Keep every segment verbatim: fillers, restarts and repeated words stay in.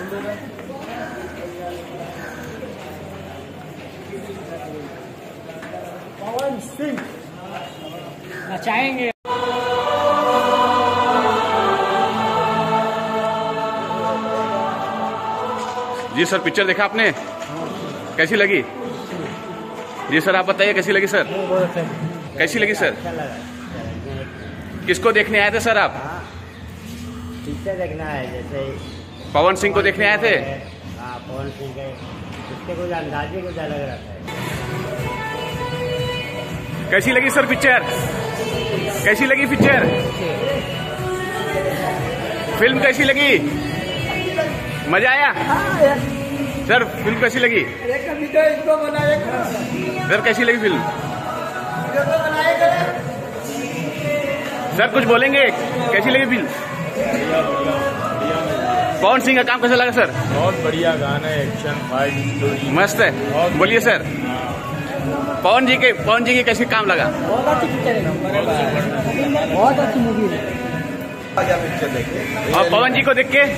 पवन सिंह नचाएंगे। जी sir, picture देखा आपने? कैसी लगी? जी सर, आप बताइए कैसी लगी सर? कैसी लगी सर? किसको देखने आए थे सर आप? पिक्चर देखना है, जैसे पवन सिंह को देखने आए थे? हाँ, पवन सिंह के उसके कुछ अंदाजे कुछ अलग रहता है। कैसी लगी सर पिक्चर? कैसी लगी पिक्चर? फिल्म कैसी लगी? मजा आया? सर फिल्म कैसी लगी? सर कैसी लगी फिल्म? सर कुछ बोलेंगे? कैसी लगी फिल्म? पवन सिंह का काम कैसा लगा सर? बहुत बढ़िया गाना है, एक्शन फाइट मस्त है। बोलिए सर, पवन जी के पवन जी के कैसे काम लगा? बहुत अच्छी पिक्चर है, बहुत अच्छी मूवी है। और पवन जी को देख के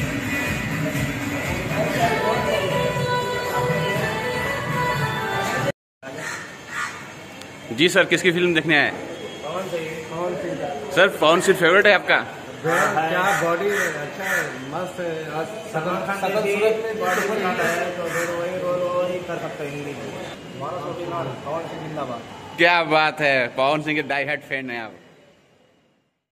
जी सर, किसकी फिल्म देखने आए? पवन सिंह। सर पवन सिंह फेवरेट है आपका? क्या बॉडी अच्छा है, मस्त है। सकल सूरत में बॉडी बनाता है तो फिर वही रोल वही कर सकते हैं हिंदी में। हमारा पवन सिंह जिंदाबाद। क्या बात है, पवन सिंह के डाई हार्ट फैन है आप।